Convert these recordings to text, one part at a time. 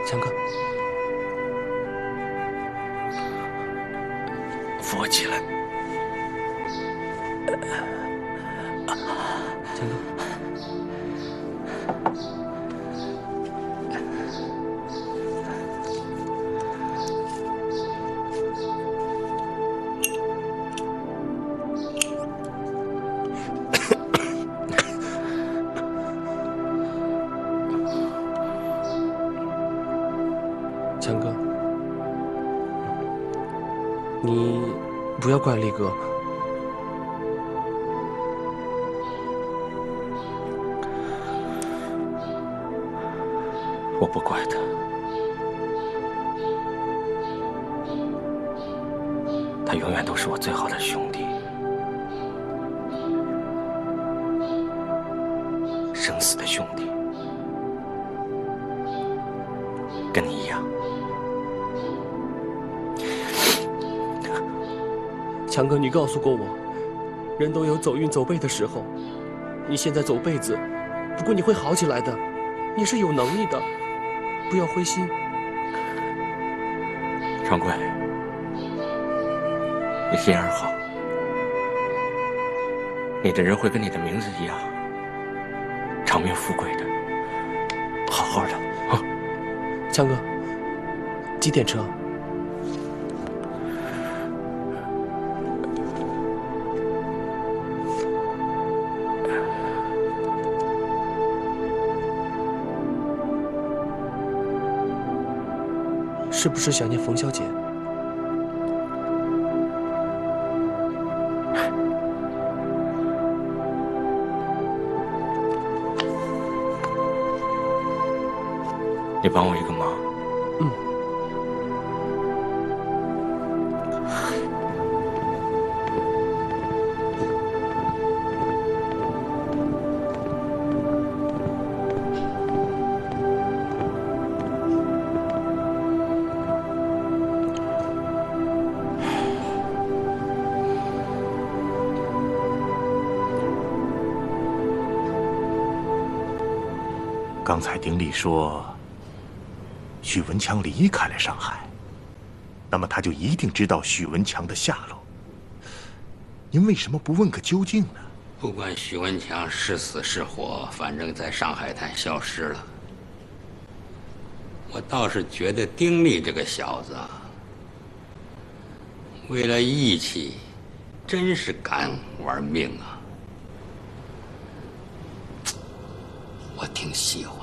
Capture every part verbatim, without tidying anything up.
强哥， 扶我起来。 强哥。 强哥，你不要怪力哥。 我不怪他，他永远都是我最好的兄弟，生死的兄弟，跟你一样。 强哥，你告诉过我，人都有走运走背的时候。你现在走背子，不过你会好起来的，你是有能力的，不要灰心。 长贵，你心眼好，你的人会跟你的名字一样，长命富贵的，好好的啊。 强哥，几点车？ 是不是想念冯小姐？ 你帮我一个忙。 嗯。 刚才丁力说，许文强离开了上海，那么他就一定知道许文强的下落。您为什么不问个究竟呢？ 不管许文强是死是活，反正在上海滩消失了。我倒是觉得丁力这个小子啊，为了义气，真是敢玩命啊！我挺喜欢。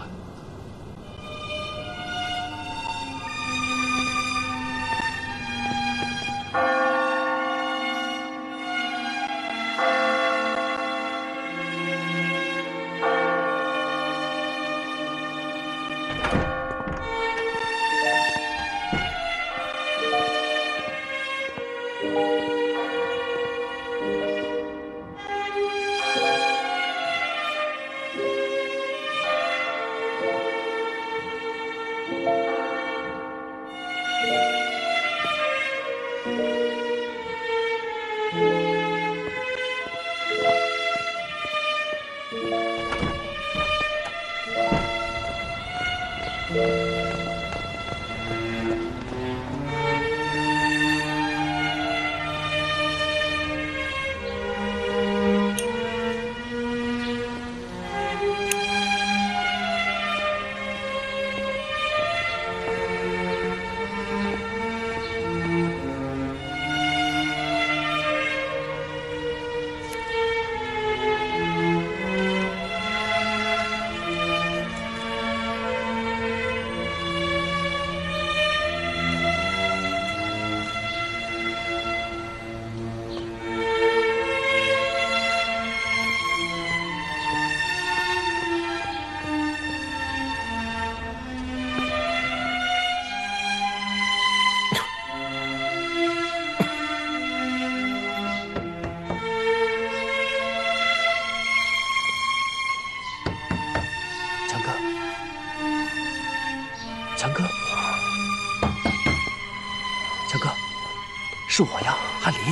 是我呀，翰林。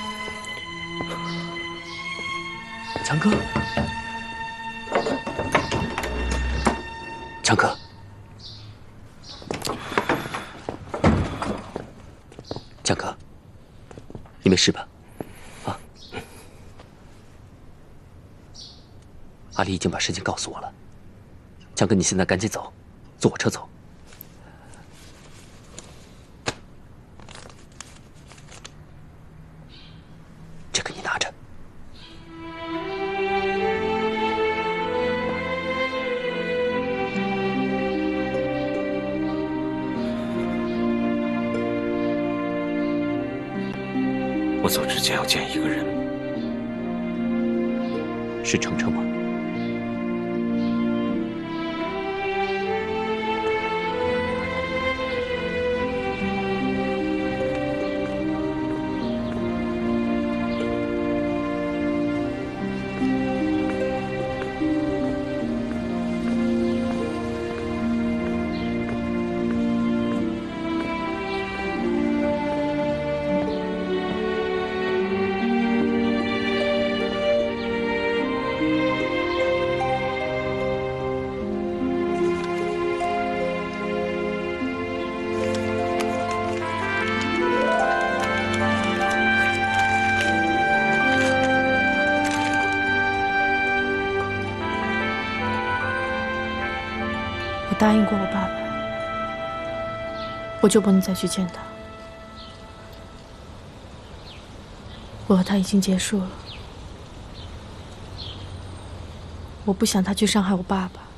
强哥，强哥， 你没事吧？啊？阿离已经把事情告诉我了。强哥，你现在赶紧走，坐我车走。这个你拿着。 我走之前要见一个人， 是程程吗？ 答应过我爸爸，我就不能再去见他。我和他已经结束了，我不想他去伤害我爸爸，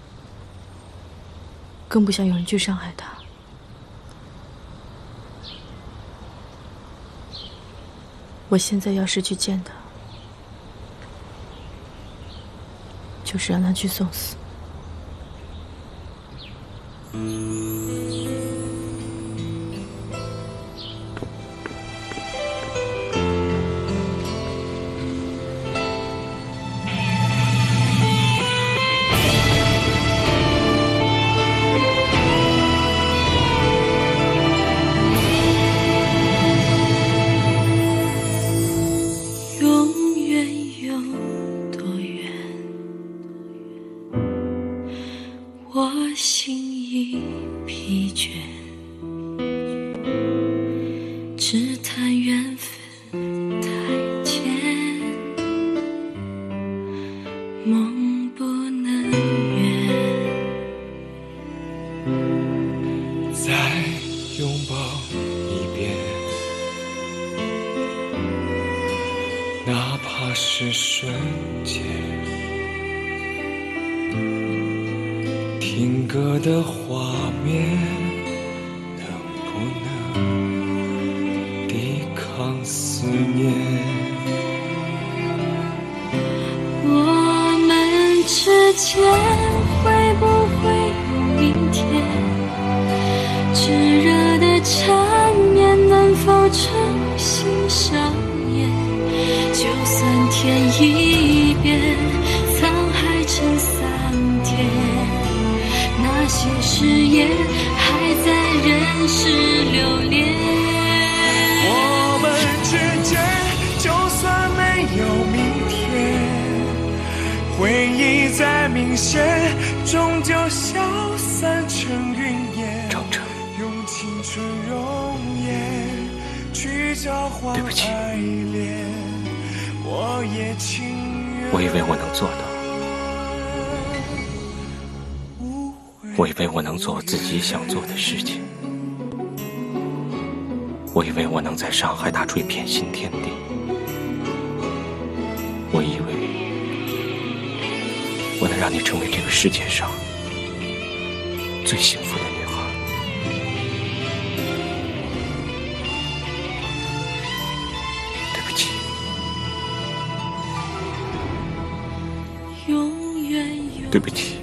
更不想有人去伤害他。我现在要是去见他，就是让他去送死。 对不起，我以为我能做到，我以为我能做我自己想做的事情，我以为我能在上海打出一片新天地，我以为我能让你成为这个世界上最幸福的女孩。 对不起，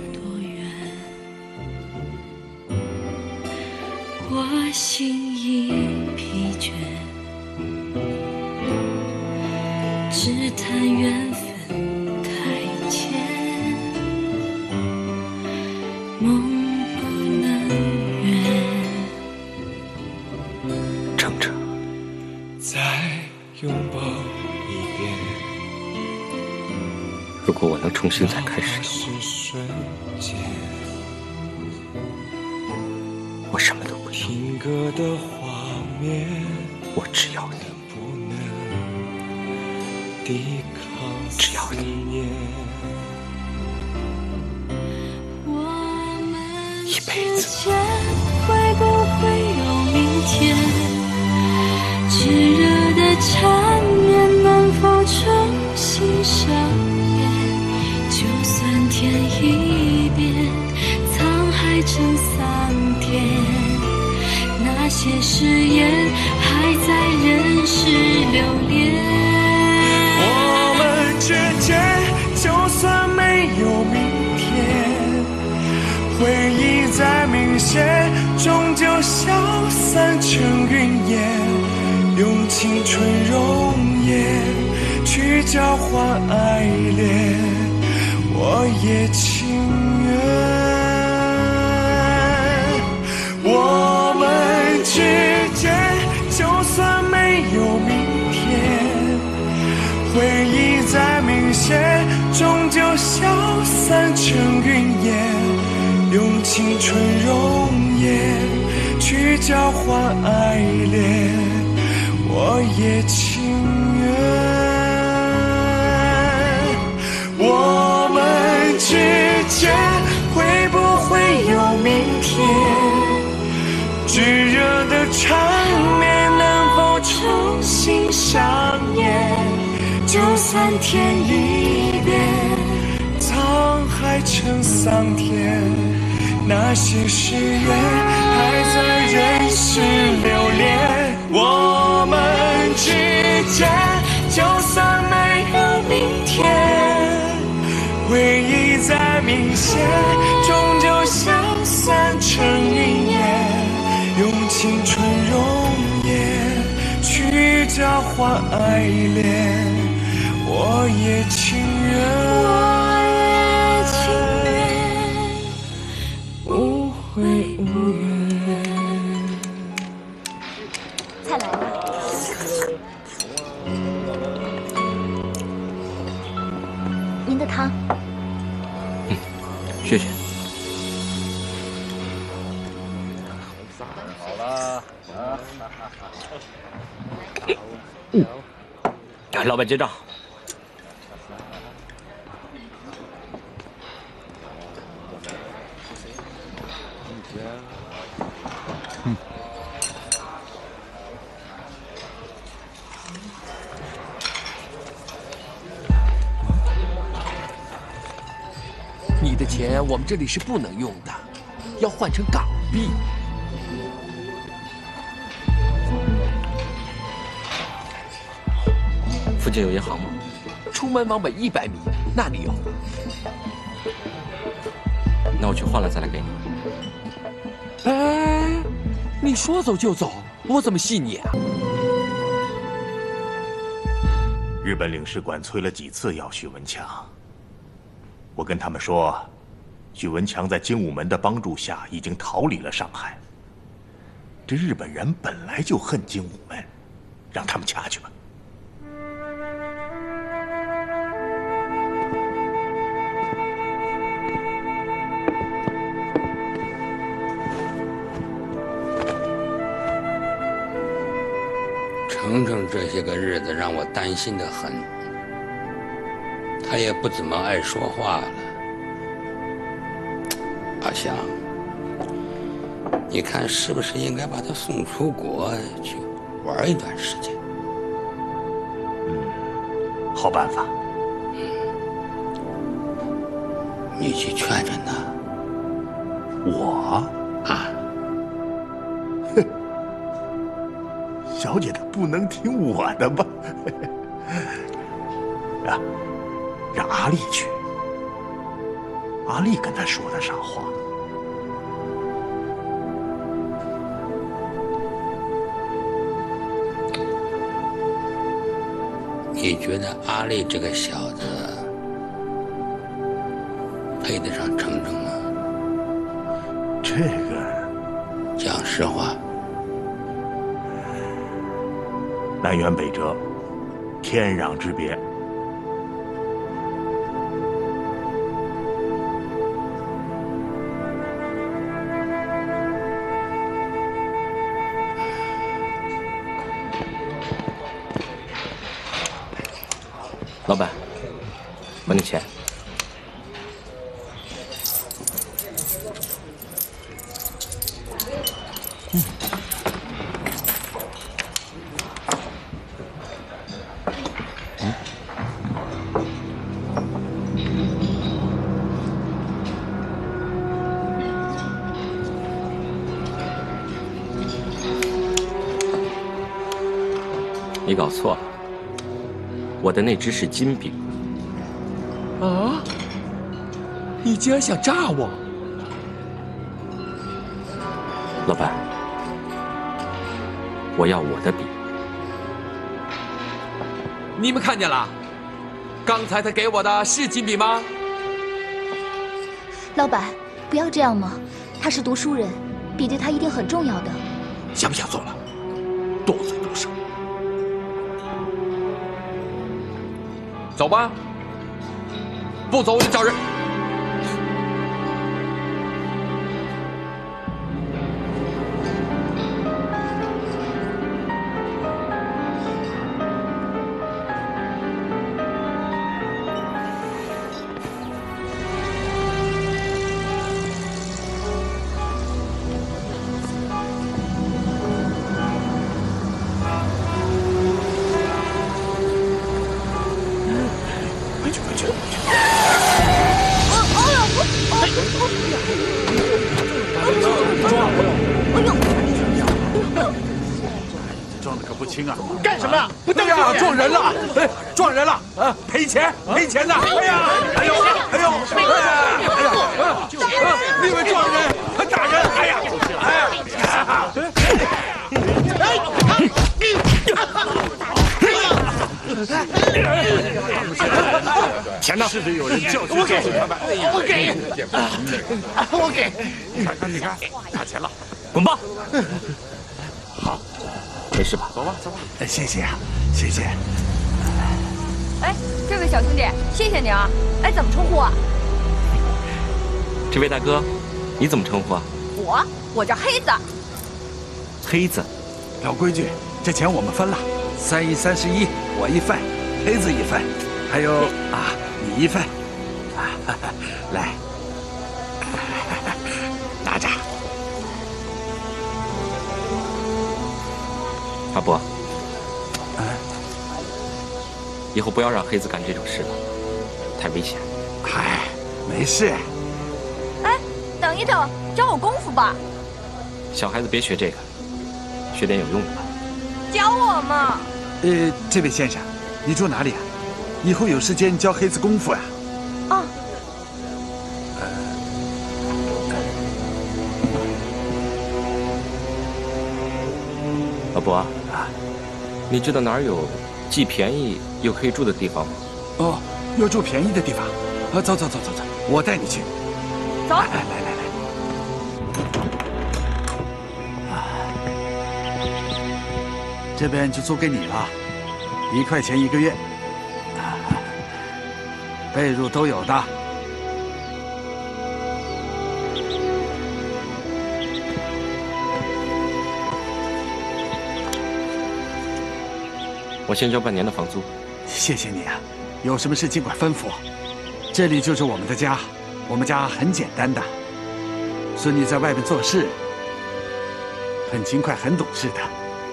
我心已疲倦，只叹缘分太浅，梦不能圆。 程程， 再拥抱一遍。 如果我能重新再开始的话，我什么都不要，我只要你。 抵抗思念。我们一辈子会不会有明天？炙热的缠绵能否重新上演？就算天一变，沧海成桑田，那些誓言还在人世留恋。我们之间就算没有明天，回忆再明显，终究消散成云烟。用青春容颜去交换爱恋，我也情愿。我们之间就算没有明天，回忆再明显，终究消散成云烟。用青春容颜去交换爱恋，我也情愿。我们之间会不会有明天？炙热的缠绵能否重新上演？就算天一变，沧海成桑田，那些誓言还在人世留恋。我们之间就算没有明天，回忆再明显，终究消散成云烟。用青春容颜去交换爱恋，我也情愿。我也情愿，无悔无怨。 菜来了。您的汤。 嗯，谢谢。 好了啊！ 嗯，老板结账。 嗯。 你的钱我们这里是不能用的，要换成港币。 附近有银行吗？ 出门往北一百米，那里有。 那我去换了再来给你。 哎，你说走就走，我怎么信你啊？ 日本领事馆催了几次要许文强，我跟他们说，许文强在精武门的帮助下已经逃离了上海。这日本人本来就恨精武门，让他们掐去吧。 程程这些个日子让我担心得很，他也不怎么爱说话了。阿香，你看是不是应该把他送出国去玩一段时间？ 嗯，好办法。 嗯，你去劝劝他。 我啊。 小姐她不能听我的吧？啊，让阿丽去，阿丽跟她说得上话。 你觉得阿丽这个小子配得上程程吗？ 这个， 讲实话。 南辕北辙，天壤之别。 老板，还你钱。嗯。嗯。你搞错了。 我的那只是金饼。 啊！你竟然想炸我！ 老板，我要我的饼。 你们看见了？刚才他给我的是金饼吗？ 老板，不要这样嘛！他是读书人，笔对他一定很重要的。 想不想做了？多嘴多舌。 走吧，不走我就叫人。 干什么呀？哎呀，撞人了！哎，撞人了！啊，赔钱，赔钱的！哎呀，哎呦，哎呦，哎呀，哎呀，你以为撞人还打人？哎呀，哎呀，钱呢？是得有人教训教训他们。我给，我给，你看看，你看，拿钱了， 滚吧！ 好。 没事吧？ 走吧，走吧。哎，谢谢啊，谢谢。 哎，这位小兄弟，谢谢你啊！哎，怎么称呼啊？ 这位大哥，你怎么称呼啊？ 我，我叫黑子。 黑子， 老规矩，这钱我们分了，三一三十一，我一份，黑子一份，还有啊，你一份。啊，来，拿着。 阿伯，啊，以后不要让黑子干这种事了，太危险。 嗨，没事。 哎，等一等，教我功夫吧。 小孩子别学这个，学点有用的吧。 教我嘛。 呃，这位先生，你住哪里啊？以后有时间教黑子功夫啊。 啊。 阿伯。 你知道哪儿有既便宜又可以住的地方吗？ 哦，要住便宜的地方。啊，走走走走走，我带你去。 走， 来来来来。啊，这边就租给你了，一块钱一个月。啊，被褥都有的。 我先交半年的房租， 谢谢你啊！有什么事尽管吩咐。这里就是我们的家，我们家很简单的。孙女在外面做事，很勤快，很懂事的。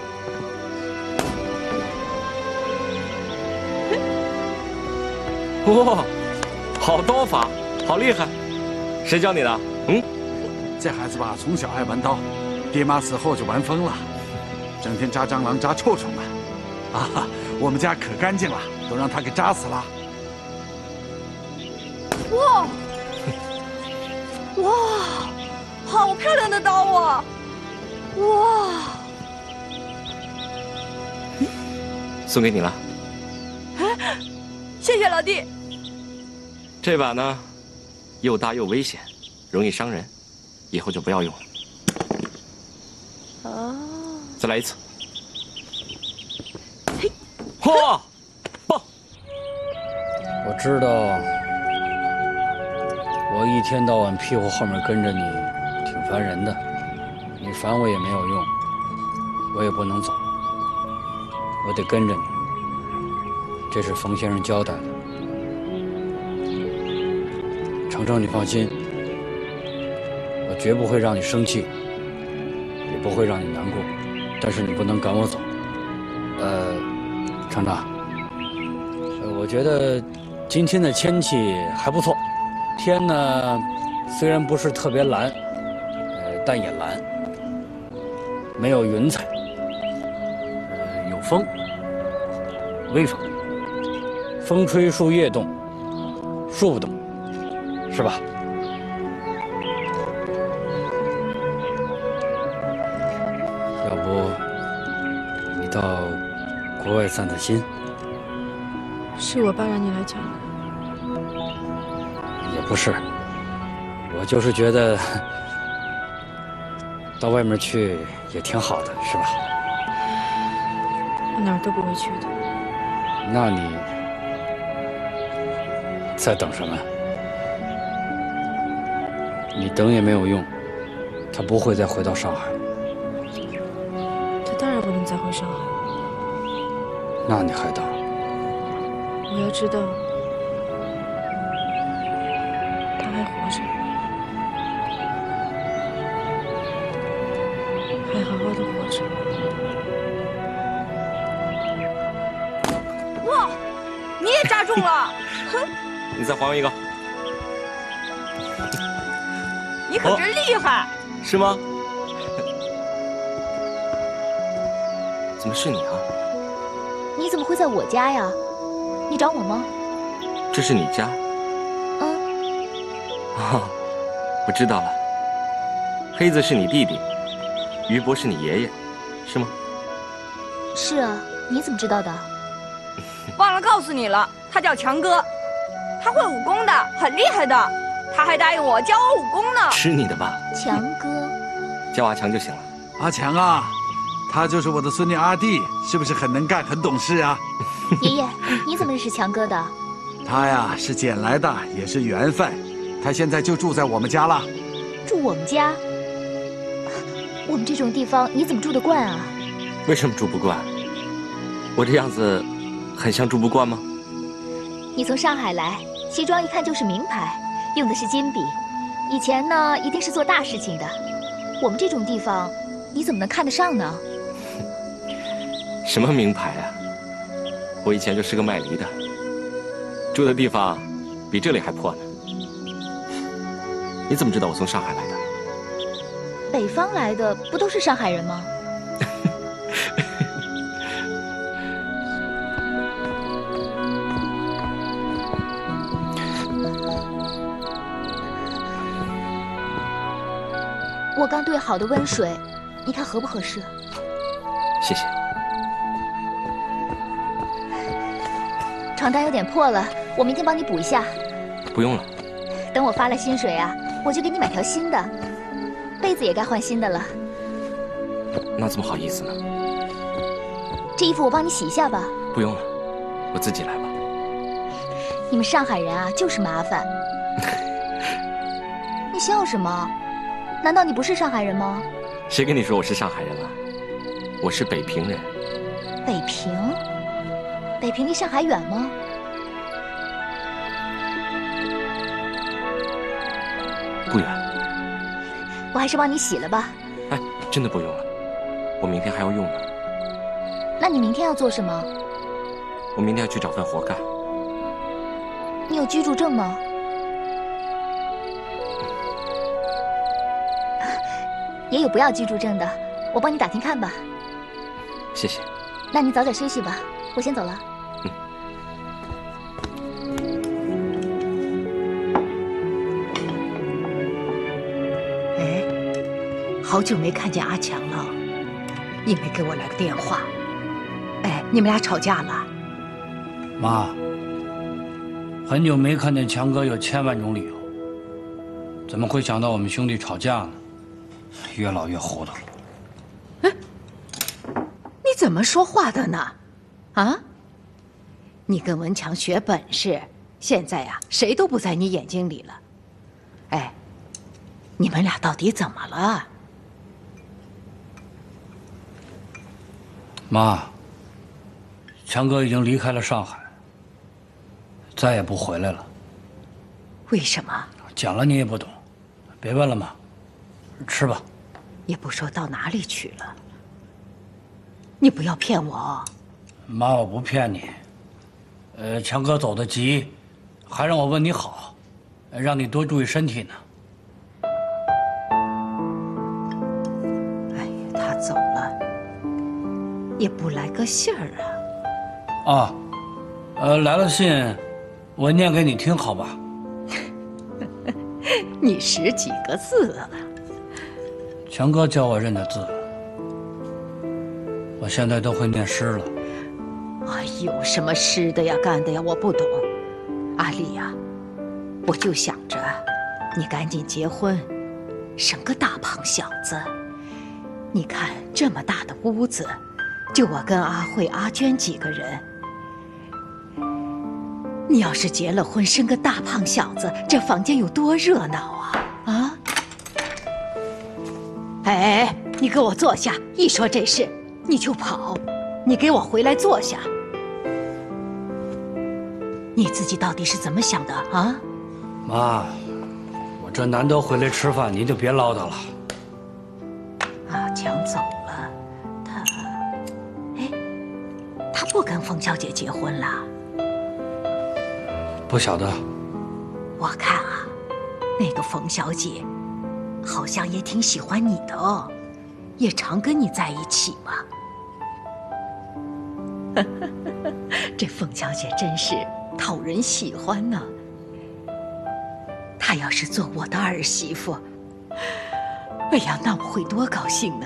哇，好刀法，好厉害！谁教你的？嗯， 这孩子吧，从小爱玩刀，爹妈死后就玩疯了，整天扎蟑螂、扎臭虫的。 啊，我们家可干净了，都让他给扎死了。 哇哇，好漂亮的刀啊！哇， 送给你了。 谢谢老弟。 这把呢，又大又危险，容易伤人，以后就不要用了。 哦， 再来一次。 嚯，棒！ 我知道，我一天到晚屁股后面跟着你，挺烦人的。你烦我也没有用，我也不能走，我得跟着你。 这是冯先生交代的。程程，你放心，我绝不会让你生气，也不会让你难过。但是你不能赶我走。呃，程程，呃，我觉得今天的天气还不错，天呢虽然不是特别蓝，呃，但也蓝，没有云彩，呃，有风，微风，风吹树叶动，树不动，是吧？要不你到国外散散心？ 是我爸让你来讲的。 也不是，我就是觉得到外面去也挺好的，是吧？ 我哪儿都不会去的。 那你在等什么？你等也没有用，他不会再回到上海。 他当然不能再回上海。 那你还等？ 我要知道他还活着，还好好的活着。 哇，你也扎中了！哼， 你再还我一个。 你可真厉害！ 是吗？怎么是你啊？ 你怎么会在我家呀？你找我吗？ 这是你家？ 嗯。 哦，我知道了。黑子是你弟弟，于伯是你爷爷，是吗？ 是啊，你怎么知道的？ 忘了告诉你了，他叫强哥，他会武功的，很厉害的。他还答应我教我武功呢。 吃你的吧， 强哥。 叫阿强就行了。 阿强啊，他就是我的孙女阿弟，是不是很能干、很懂事啊？ 爷爷，你怎么认识强哥的？ 他呀是捡来的，也是缘分。他现在就住在我们家了。 住我们家？我们这种地方你怎么住得惯啊？ 为什么住不惯？我这样子很像住不惯吗？ 你从上海来，西装一看就是名牌，用的是金笔。以前呢，一定是做大事情的。我们这种地方，你怎么能看得上呢？ 什么名牌啊？我以前就是个卖梨的，住的地方比这里还破呢。你怎么知道我从上海来的？ 北方来的不都是上海人吗？我刚兑好的温水，你看合不合适？ 谢谢。 床单有点破了，我明天帮你补一下。 不用了。 等我发了薪水啊，我就给你买条新的。被子也该换新的了。 那怎么好意思呢？ 这衣服我帮你洗一下吧。 不用了，我自己来吧。 你们上海人啊，就是麻烦。你笑什么？难道你不是上海人吗？ 谁跟你说我是上海人了？我是北平人。 北平？北平离上海远吗？ 不远。 我还是帮你洗了吧。 哎，真的不用了，我明天还要用呢。 那你明天要做什么？ 我明天要去找份活干。 你有居住证吗？也有不要居住证的，我帮你打听看吧。 谢谢。 那你早点休息吧，我先走了。 嗯。 哎，好久没看见阿强了，也没给我来个电话。哎，你们俩吵架了？ 妈，很久没看见强哥，有千万种理由，怎么会想到我们兄弟吵架呢？越老越糊涂了。 哎，你怎么说话的呢？啊？你跟文强学本事，现在呀，谁都不在你眼睛里了。哎，你们俩到底怎么了？ 妈，强哥已经离开了上海， 再也不回来了。 为什么？ 讲了你也不懂，别问了嘛，吃吧。 也不说到哪里去了。你不要骗我哦。 妈，我不骗你。呃，强哥走得急，还让我问你好，让你多注意身体呢。 哎呀，他走了，也不来个信儿啊。 啊，呃，来了信，我念给你听，好吧？ 你识几个字了？ 强哥教我认的字，我现在都会念诗了。 哎呦，什么诗的呀，干的呀，我不懂。阿丽呀，我就想着你赶紧结婚，生个大胖小子。你看这么大的屋子，就我跟阿慧、阿娟几个人。你要是结了婚，生个大胖小子，这房间有多热闹啊！啊！哎，你给我坐下！一说这事，你就跑。你给我回来坐下。你自己到底是怎么想的啊？ 妈，我这难得回来吃饭，您就别唠叨了。 阿强走了，他，哎，他不跟冯小姐结婚了？ 不晓得。 我看啊，那个冯小姐好像也挺喜欢你的哦，也常跟你在一起嘛。这冯小姐真是讨人喜欢呢。她要是做我的儿媳妇，哎呀，那我会多高兴呢！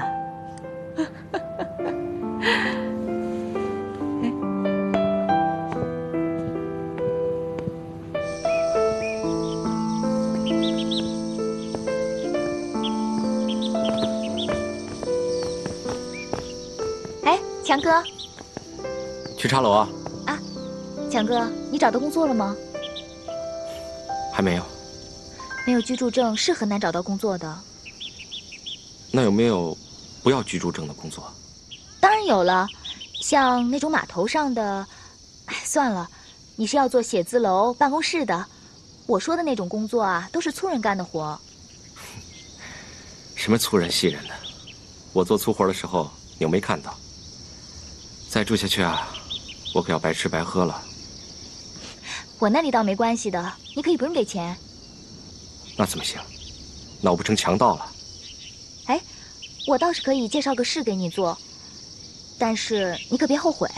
哎，强哥。 去茶楼啊？ 啊，强哥，你找到工作了吗？ 还没有。 没有居住证是很难找到工作的。 那有没有不要居住证的工作？ 当然有了，像那种码头上的，哎，算了，你是要做写字楼、办公室的。我说的那种工作啊，都是粗人干的活。 什么粗人细人的？我做粗活的时候，你有没看到？再住下去啊，我可要白吃白喝了。 我那里倒没关系的，你可以不用给钱。 那怎么行？闹不成强盗了。 哎，我倒是可以介绍个事给你做，但是你可别后悔。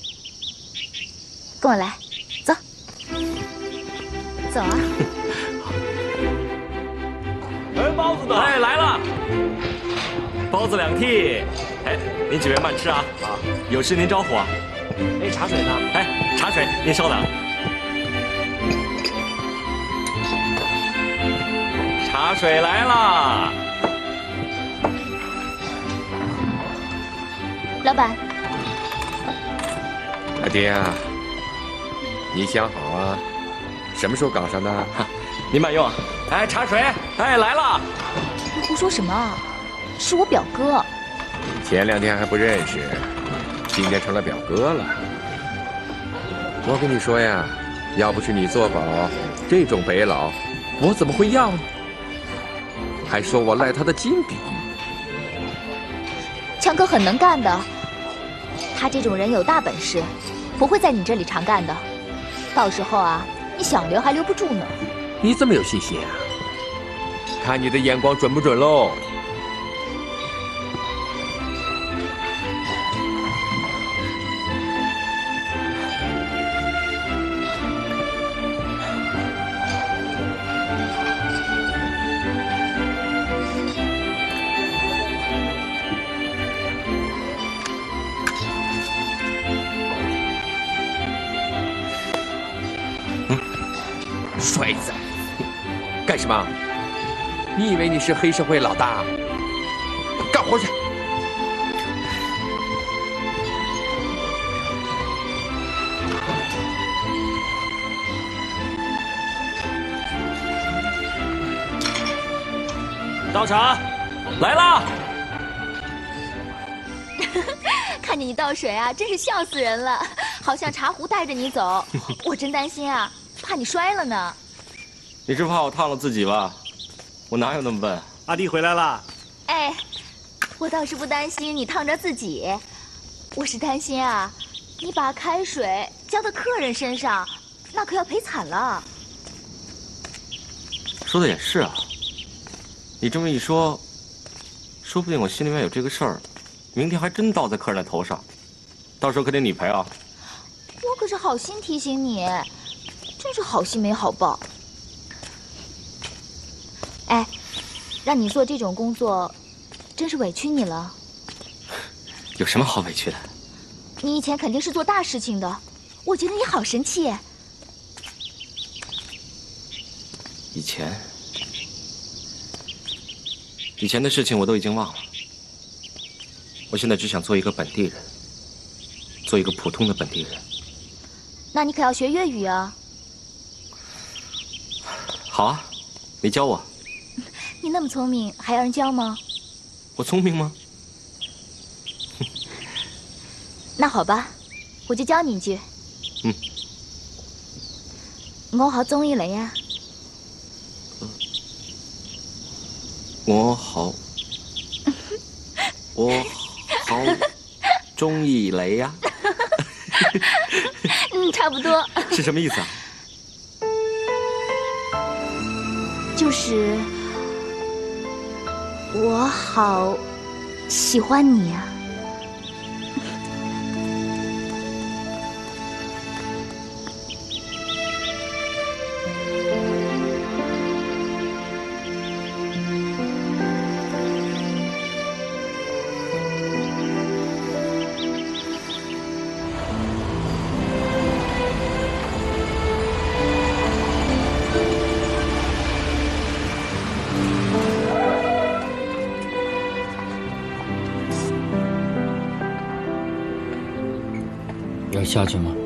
跟我来，走，走啊！ 哎，包子呢？哎，来了，包子两屉。哎，您几位慢吃啊！啊，有事您招呼啊。哎，茶水呢？哎，茶水您稍等。茶水来啦！ 老板， 阿爹啊，你想好啊，什么时候搞上的？ 哈，您慢用啊！哎，茶水，哎，来了！ 你胡说什么啊？是我表哥。 前两天还不认识，今天成了表哥了。我跟你说呀，要不是你做保，这种北佬，我怎么会要呢？还说我赖他的金笔。 强哥很能干的，他这种人有大本事，不会在你这里常干的。到时候啊，你想留还留不住呢。 你怎么有信心啊？看你的眼光准不准喽。衰仔，干什么？你以为你是黑社会老大？干活去！ 倒茶，来啦！ 看见你倒水啊，真是笑死人了，好像茶壶带着你走，我真担心啊。 怕你摔了呢。 你是怕我烫了自己吧？我哪有那么笨？ 阿弟回来了。 哎，我倒是不担心你烫着自己，我是担心啊，你把开水浇到客人身上，那可要赔惨了。 说的也是啊，你这么一说，说不定我心里面有这个事儿，明天还真倒在客人的头上，到时候可得你赔啊。 我可是好心提醒你，真是好心没好报。哎，让你做这种工作，真是委屈你了。 有什么好委屈的？ 你以前肯定是做大事情的，我觉得你好神气。 以前，以前的事情我都已经忘了。我现在只想做一个本地人，做一个普通的本地人。 那你可要学粤语啊！ 好啊，你教我。 你那么聪明，还要人教吗？ 我聪明吗？ 那好吧，我就教你一句。 嗯。 我好中意你啊！ 我好，我好中意你呀！ 嗯，差不多。 是什么意思啊？ 就是我好喜欢你啊！ 要下去吗？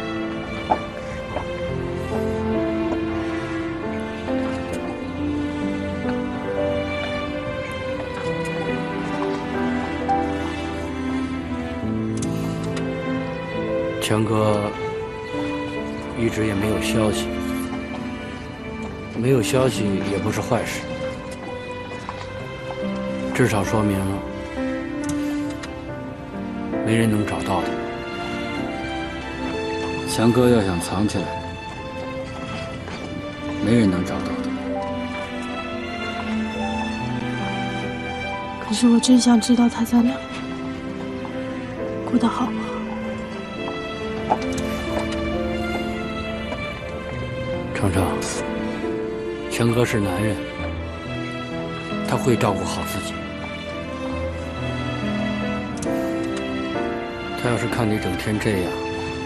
强哥一直也没有消息，没有消息也不是坏事，至少说明没人能找到他。强哥要想藏起来，没人能找到他。 可是我真想知道他在哪，过得好不好。 程程，强哥是男人，他会照顾好自己。他要是看你整天这样，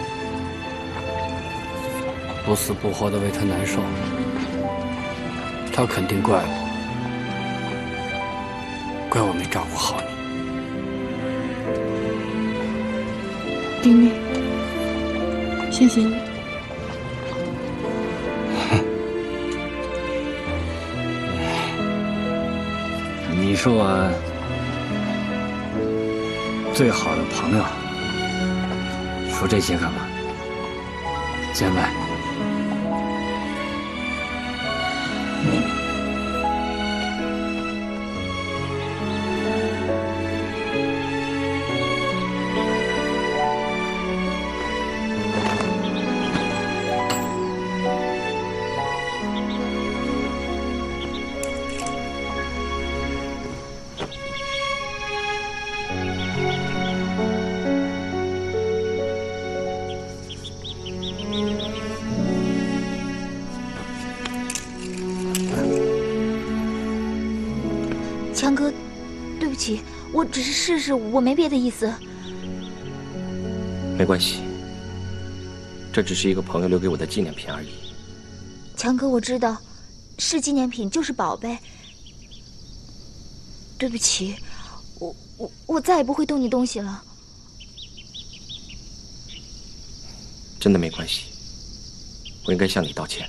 不死不活的为他难受，他肯定怪我，怪我没照顾好你。 丁力，谢谢你。 你是我最好的朋友，说这些干嘛？见外。 强哥，对不起，我只是试试，我没别的意思。 没关系，这只是一个朋友留给我的纪念品而已。 强哥，我知道，是纪念品就是宝贝。对不起，我我我再也不会动你东西了。 真的没关系，我应该向你道歉。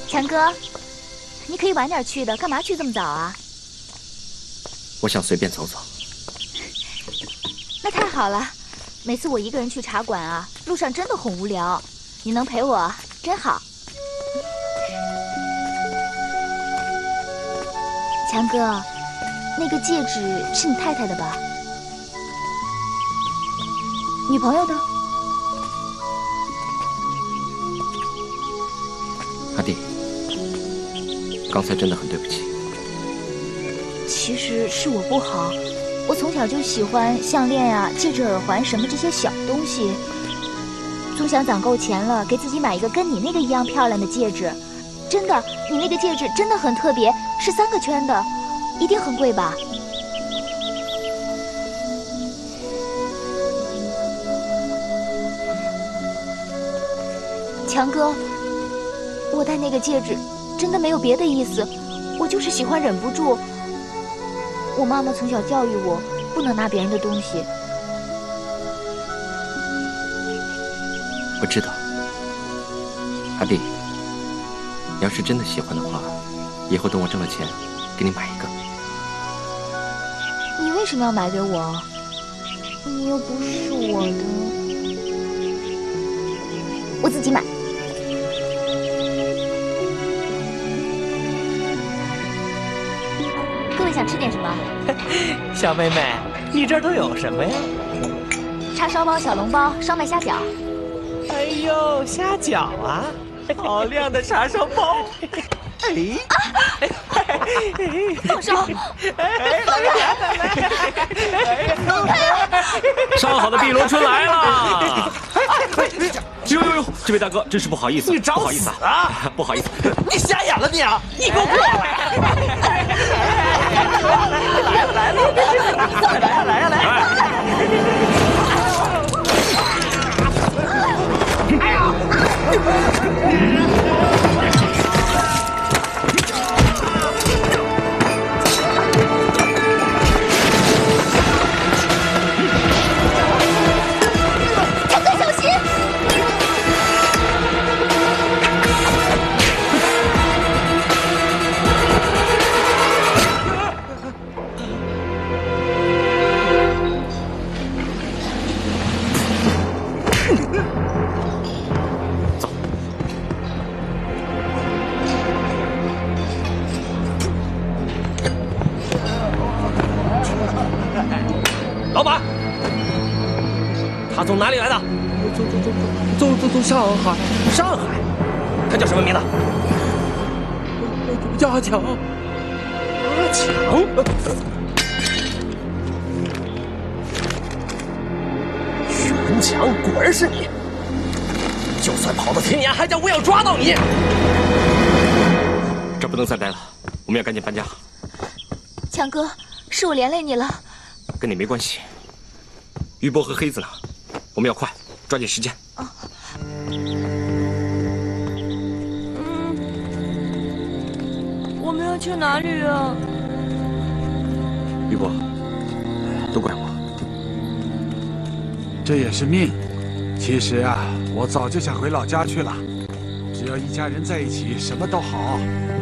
强哥，你可以晚点去的，干嘛去这么早啊？ 我想随便走走。 那太好了，每次我一个人去茶馆啊，路上真的很无聊，你能陪我真好。强哥，那个戒指是你太太的吧？女朋友的？ 阿弟，刚才真的很对不起。 其实是我不好，我从小就喜欢项链啊、戒指、耳环什么这些小东西，总想攒够钱了，给自己买一个跟你那个一样漂亮的戒指。真的，你那个戒指真的很特别，是三个圈的，一定很贵吧？强哥，我戴那个戒指真的没有别的意思，我就是喜欢忍不住。我妈妈从小教育我，不能拿别人的东西。 我知道，阿弟，你要是真的喜欢的话，以后等我挣了钱，给你买一个。 你为什么要买给我？你又不是我的，我自己买。各位想吃点什么？ 小妹妹，你这儿都有什么呀？ 叉烧包、小笼包、烧麦虾饺。 哎呦，虾饺啊！好亮的叉烧包！哎， 放手！ 哎，来来来， 放开啊！ 上好的碧螺春来了！呦呦呦，这位大哥，真是不好意思， 你找死啊！ 不好意思， 你瞎眼了你啊！你给我过来！来了来了，来呀来呀来！哎呀！ 强哥小心！ 老板，他从哪里来的？从从从从从从上海，上海。他叫什么名字？叫阿强。阿强。许文强，果然是你！就算跑到天涯海角，我也要抓到你！ 这不能再待了，我们要赶紧搬家。 强哥，是我连累你了。 跟你没关系。玉波和黑子呢？我们要快，抓紧时间。 嗯，我们要去哪里啊？ 玉波，都怪我。 这也是命。其实啊，我早就想回老家去了。只要一家人在一起，什么都好。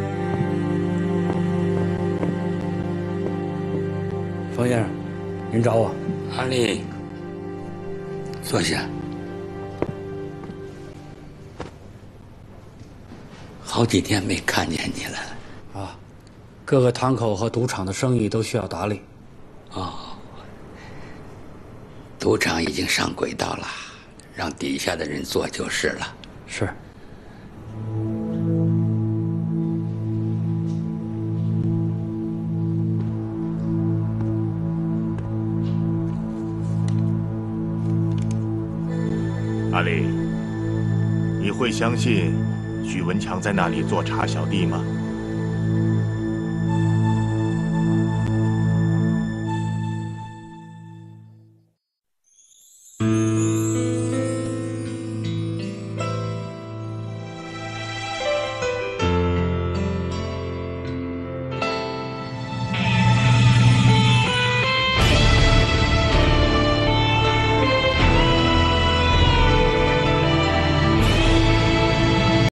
冯先生，您找我。 阿丽，坐下。好几天没看见你了。 啊，各个堂口和赌场的生意都需要打理。 哦，赌场已经上轨道了，让底下的人做就是了。 是。 阿丽，你会相信许文强在那里做茶小弟吗？